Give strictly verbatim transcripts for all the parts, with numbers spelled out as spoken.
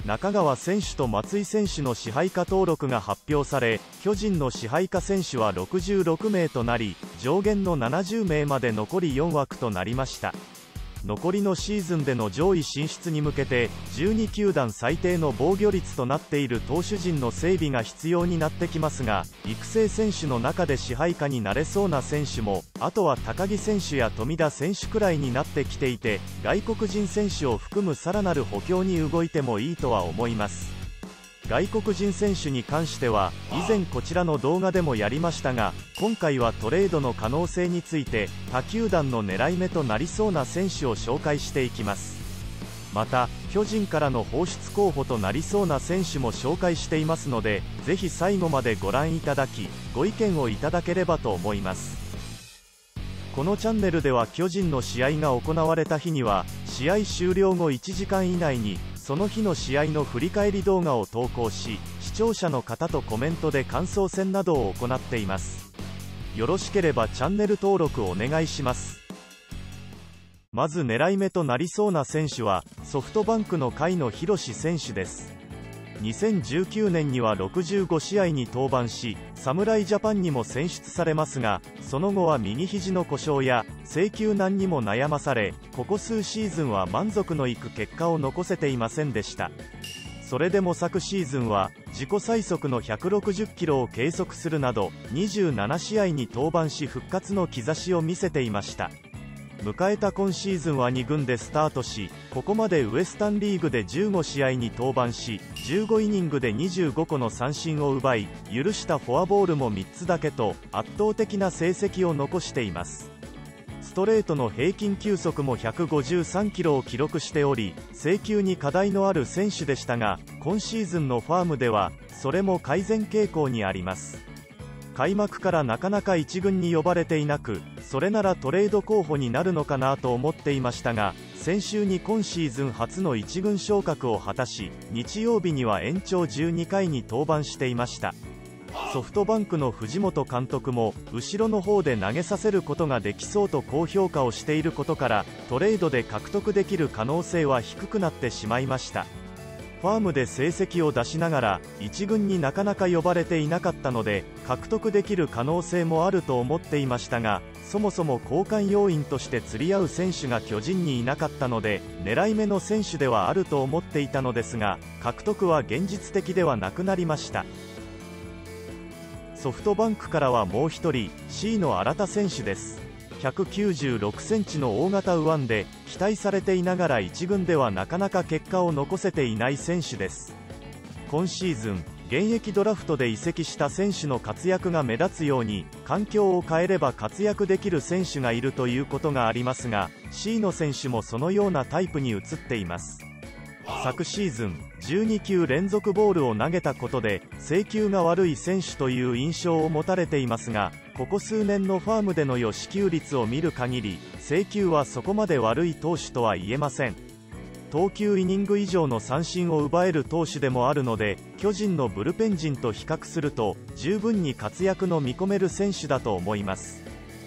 中川選手と松井選手の支配下登録が発表され、巨人の支配下選手はろくじゅうろくめいとなり、上限のななじゅうめいまで残りよんわくとなりました。残りのシーズンでの上位進出に向けて、じゅうにきゅうだん最低の防御率となっている投手陣の整備が必要になってきますが、育成選手の中で支配下になれそうな選手も、あとは高木選手や富田選手くらいになってきていて、外国人選手を含むさらなる補強に動いてもいいとは思います。外国人選手に関しては、以前こちらの動画でもやりましたが、今回はトレードの可能性について、他球団の狙い目となりそうな選手を紹介していきます。また、巨人からの放出候補となりそうな選手も紹介していますので、ぜひ最後までご覧いただき、ご意見をいただければと思います。このチャンネルでは巨人の試合が行われた日には、試合終了後いちじかん以内に、その日の試合の振り返り動画を投稿し、視聴者の方とコメントで感想戦などを行っています。よろしければチャンネル登録お願いします。まず狙い目となりそうな選手は、ソフトバンクの甲斐野浩選手です。にせんじゅうきゅうねんにはろくじゅうごしあいに登板し、侍ジャパンにも選出されますが、その後は右肘の故障や制球難にも悩まされ、ここ数シーズンは満足のいく結果を残せていませんでした。それでも昨シーズンは自己最速のひゃくろくじゅっキロを計測するなど、にじゅうななしあいに登板し復活の兆しを見せていました。迎えた今シーズンはにぐんでスタートし、ここまでウエスタンリーグでじゅうごしあいに登板し、じゅうごイニングでにじゅうごこの三振を奪い、許したフォアボールもみっつだけと圧倒的な成績を残しています。ストレートの平均球速もひゃくごじゅうさんキロを記録しており、制球に課題のある選手でしたが、今シーズンのファームではそれも改善傾向にあります。開幕からなかなかいちぐんに呼ばれていなく、それならトレード候補になるのかなと思っていましたが、先週に今シーズン初のいちぐん昇格を果たし、日曜日には延長じゅうにかいに登板していました。ソフトバンクの藤本監督も、後ろの方で投げさせることができそうと高評価をしていることから、トレードで獲得できる可能性は低くなってしまいました。ファームで成績を出しながらいちぐんになかなか呼ばれていなかったので、獲得できる可能性もあると思っていましたが、そもそも交換要員として釣り合う選手が巨人にいなかったので、狙い目の選手ではあると思っていたのですが、獲得は現実的ではなくなりました。ソフトバンクからはもうひとり、シー の新田選手です。ひゃくきゅうじゅうろくセンチの大型右腕で、期待されていながらいちぐんではなかなか結果を残せていない選手です。今シーズン、現役ドラフトで移籍した選手の活躍が目立つように、環境を変えれば活躍できる選手がいるということがありますが、シー の選手もそのようなタイプに移っています。昨シーズン、じゅうにきゅう連続ボールを投げたことで、制球が悪い選手という印象を持たれていますが、ここ数年のファームでの与四球率を見る限り、制球はそこまで悪い投手とは言えません。投球イニング以上の三振を奪える投手でもあるので、巨人のブルペン陣と比較すると、十分に活躍の見込める選手だと思います。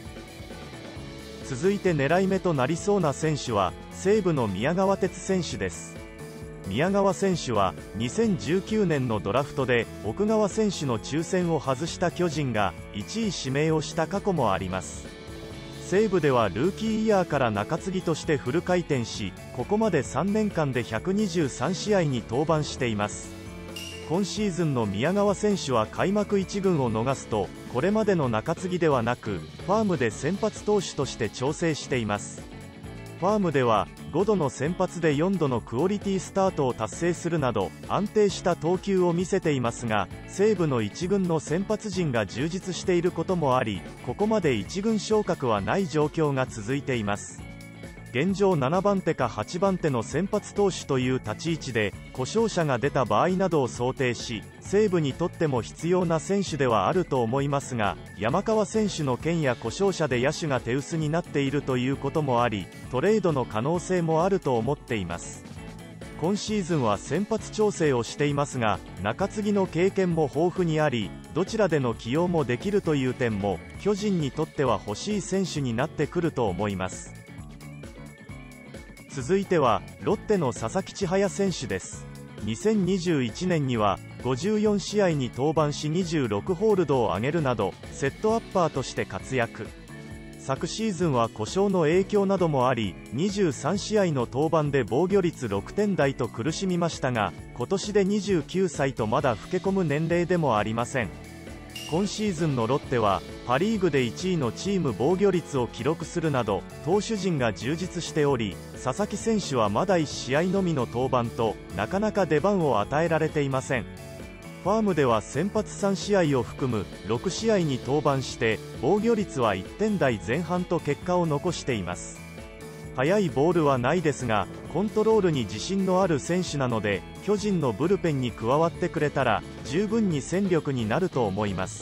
続いて狙い目となりそうな選手は、西武の宮川哲選手です。宮川選手はにせんじゅうきゅうねんのドラフトで奥川選手の抽選を外した巨人がいちい指名をした過去もあります。西武ではルーキーイヤーから中継ぎとしてフル回転し、ここまでさんねんかんでひゃくにじゅうさんしあいに登板しています。今シーズンの宮川選手は開幕いちぐんを逃すと、これまでの中継ぎではなくファームで先発投手として調整しています。ファームではごどの先発でよんどのクオリティスタートを達成するなど安定した投球を見せていますが、西武のいちぐんの先発陣が充実していることもあり、ここまでいちぐん昇格はない状況が続いています。現状ななばんてかはちばんての先発投手という立ち位置で、故障者が出た場合などを想定し、西武にとっても必要な選手ではあると思いますが、山川選手の件や故障者で野手が手薄になっているということもあり、トレードの可能性もあると思っています。今シーズンは先発調整をしていますが、中継ぎの経験も豊富にあり、どちらでの起用もできるという点も、巨人にとっては欲しい選手になってくると思います。続いてはロッテの佐々木千隼選手です。 にせんにじゅういちねんにはごじゅうよんしあいに登板しにじゅうろくホールドを挙げるなどセットアッパーとして活躍。昨シーズンは故障の影響などもありにじゅうさんしあいの登板で防御率ろくてんだいと苦しみましたが、今年でにじゅうきゅうさいとまだ老け込む年齢でもありません。今シーズンのロッテはパ・リーグでいちいのチーム防御率を記録するなど投手陣が充実しており、佐々木選手はまだいちしあいのみの登板となかなか出番を与えられていません。ファームでは先発さんしあいを含むろくしあいに登板して防御率はいってんだいぜん半と結果を残しています。速いボールはないですがコントロールに自信のある選手なので、巨人のブルペンに加わってくれたら十分に戦力になると思います。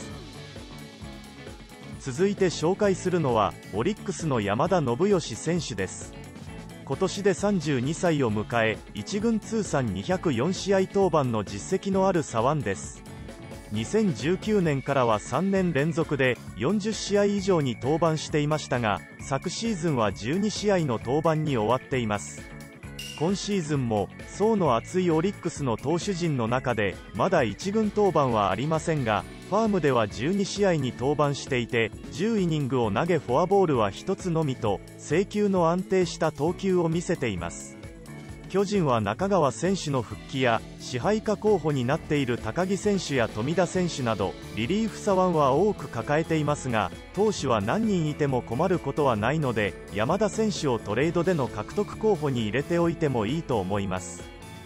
続いて紹介するのはオリックスの山田信義選手です。今年でさんじゅうにさいを迎えいちぐん通算にひゃくよんしあい登板の実績のある左腕です。にせんじゅうきゅうねんからはさんねん連続でよんじゅっしあい以上に登板していましたが、昨シーズンはじゅうにしあいの登板に終わっています。今シーズンも層の厚いオリックスの投手陣の中でまだいちぐん登板はありませんが、ファームではじゅうにしあいに登板していてじゅうイニングを投げフォアボールはひとつのみと制球の安定した投球を見せています。巨人は中川選手の復帰や支配下候補になっている高木選手や富田選手などリリーフ左腕は多く抱えていますが、投手は何人いても困ることはないので山田選手をトレードでの獲得候補に入れておいてもいいと思います。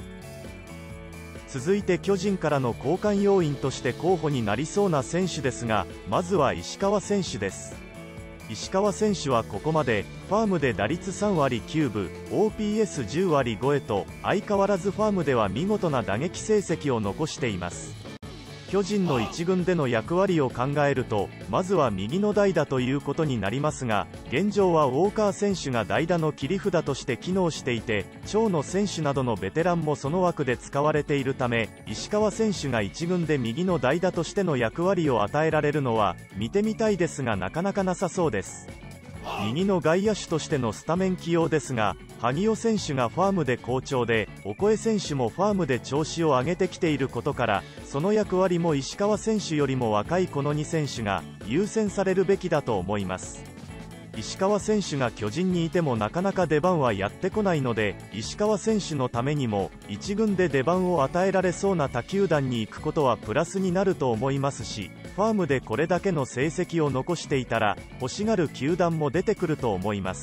続いて巨人からの交換要員として候補になりそうな選手ですが、まずは石川選手です。石川選手はここまでファームで打率さんわりきゅうぶ オーピーエスじゅうわりごえと相変わらずファームでは見事な打撃成績を残しています。巨人のいちぐんでの役割を考えるとまずは右の代打ということになりますが、現状はウォーカー選手が代打の切り札として機能していて長野選手などのベテランもその枠で使われているため、石川選手がいちぐんで右の代打としての役割を与えられるのは見てみたいですがなかなかなさそうです。右の外野手としてのスタメン起用ですが、萩尾選手がファームで好調でオコエ選手もファームで調子を上げてきていることから、その役割も石川選手よりも若いこのに選手が優先されるべきだと思います。石川選手が巨人にいてもなかなか出番はやってこないので、石川選手のためにもいちぐんで出番を与えられそうな他球団に行くことはプラスになると思いますし、ファームでこれだけの成績を残していたら欲しがる球団も出てくると思います。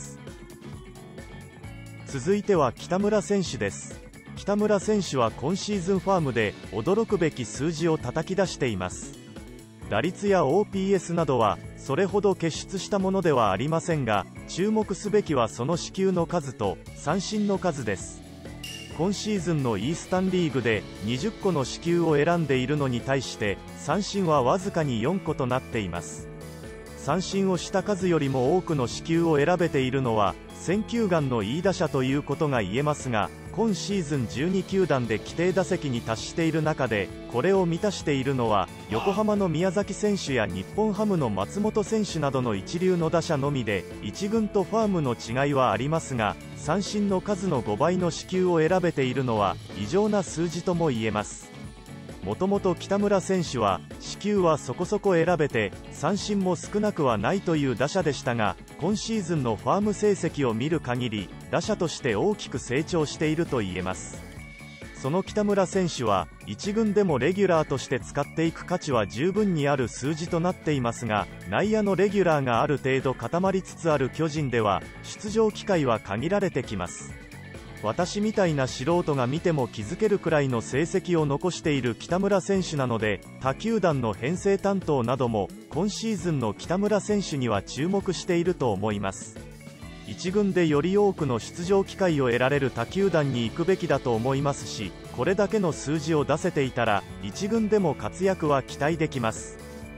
続いては北村選手です。北村選手は今シーズンファームで驚くべき数字を叩き出しています。打率や オーピーエス などはそれほど傑出したものではありませんが、注目すべきはその四球の数と三振の数です。今シーズンのイースタンリーグでにじゅっこの四球を選んでいるのに対して三振はわずかによんことなっています。三振をした数よりも多くの四球を選べているのは選球眼のいい打者ということが言えますが、今シーズンじゅうにきゅうだんで規定打席に達している中でこれを満たしているのは横浜の宮崎選手や日本ハムの松本選手などの一流の打者のみで、いちぐんとファームの違いはありますが、三振の数のごばいの四球を選べているのは異常な数字とも言えます。もともと北村選手は四球はそこそこ選べて三振も少なくはないという打者でしたが、今シーズンのファーム成績を見る限り打者として大きく成長していると言えます。その北村選手はいちぐんでもレギュラーとして使っていく価値は十分にある数字となっていますが、内野のレギュラーがある程度固まりつつある巨人では出場機会は限られてきます。私みたいな素人が見ても気づけるくらいの成績を残している北村選手なので、他球団の編成担当なども今シーズンの北村選手には注目していると思います。いちぐんでより多くの出場機会を得られる他球団に行くべきだと思いますし、これだけの数字を出せていたらいちぐんでも活躍は期待できます。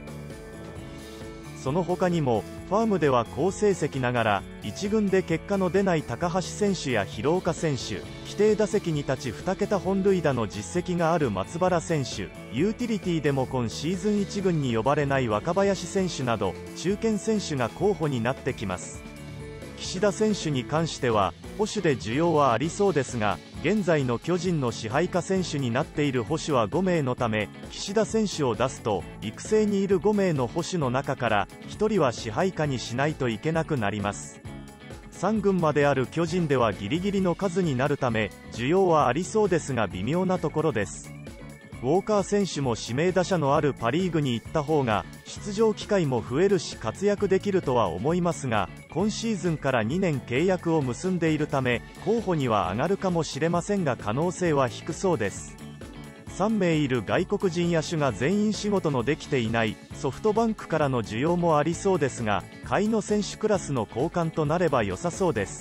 その他にもファームでは好成績ながらいちぐんで結果の出ない高橋選手や廣岡選手、規定打席に立ちにけた本塁打の実績がある松原選手、ユーティリティでも今シーズンいちぐんに呼ばれない若林選手など中堅選手が候補になってきます。岸田選手に関しては保守で需要はありそうですが、 現在の巨人の支配下選手になっている捕手はごめいのため、岸田選手を出すと育成にいるごめいの捕手の中からひとりは支配下にしないといけなくなります。さん軍まである巨人ではギリギリの数になるため、需要はありそうですが微妙なところです。ウォーカー選手も指名打者のあるパ・リーグに行った方が出場機会も増えるし活躍できるとは思いますが、今シーズンからにねん契約を結んでいるため候補には上がるかもしれませんが可能性は低そうです。さんめいいる外国人野手が全員仕事のできていないソフトバンクからの需要もありそうですが、下位の選手クラスの交換となれば良さそうです。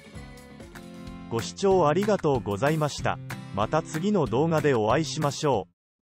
ご視聴ありがとうございました。また次の動画でお会いしましょう。